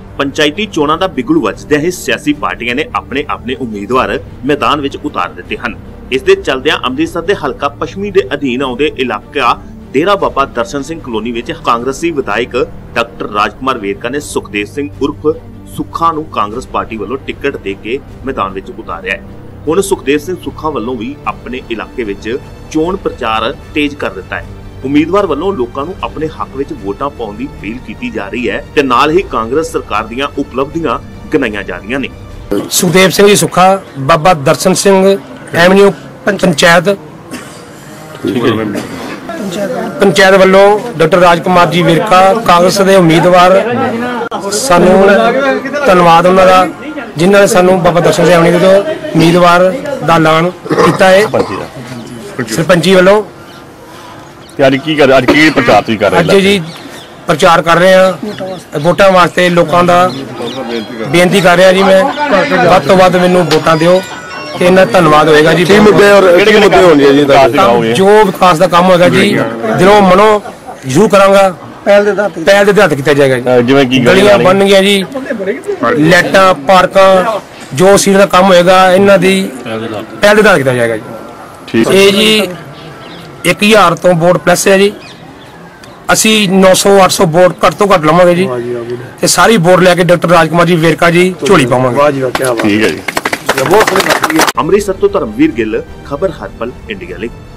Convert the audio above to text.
पंचायती चोणां दा बिगड़ू वजदे ही सियासी पार्टियां ने अपने अपने उम्मीदवार मैदान विच उतार दिते हन। इस दे चलदियां अमृतसर दे हलका पश्चिमी दे अधीन आउंदे इलाका डेरा बाबा दर्शन सिंह कलोनी विच कांग्रेसी विधायक डॉक्टर राजकुमार वेरका ने सुखदेव सिंह उर्फ सुखा नूं कांग्रेस पार्टी वालों टिकट दे के मैदान विच उतारिया है। हुण सुखदेव सिंह सुखा वालों भी अपने इलाके विच चोण प्रचार तेज कर दिता है। उम्मीदवार वालों लोकां नूं अपने हक विच वोटां पाउण दी अपील कीती जा रही है ते नाल ही कांग्रेस सरकार दीयां उपलब्धियां गिनाईयां जा रहीआं ने। सुखदेव सिंह जी सुखा बाबा दर्शन सिंह एवेन्यू पंचायत पंचायत वालों डॉक्टर राजकुमार जी वेरका कांग्रेस के उम्मीदवार सानू धन्यवाद उन्हां दा जिन्हां ने सानू बाबा दर्शन सिंह एवेन्यू तो उम्मीदवार दा ऐलान कीता है सरपंची वालों। अज जी प्रचार कर रहे हैं वोटां वास्ते लोगों का बेनती कर रहा जी मैं वध तो वध मैनूं वोटां दिओ कि इन्ना धन्यवाद होएगा जी। जो विकास का काम होगा जी दिलों मनो जरूर करांगा पहल दे आधार ते कीता जाएगा जी। गलियां बन गई जी लाइटां पार्कां जो सीट का काम होएगा इन्हां दी पहल दे आधार कीता जाएगा जी। ये जी 1000 तो वोट प्लस है जी। असी 900-800 वोट घट तो घट लवांगे जी ते सारी वोट लैके डॉक्टर राजकुमार जी वेरका जी झोली पावांगे। ठीक है जी। अमृतसर तो धर्मवीर गिल, खबर हर पल इंडिया ਲਈ।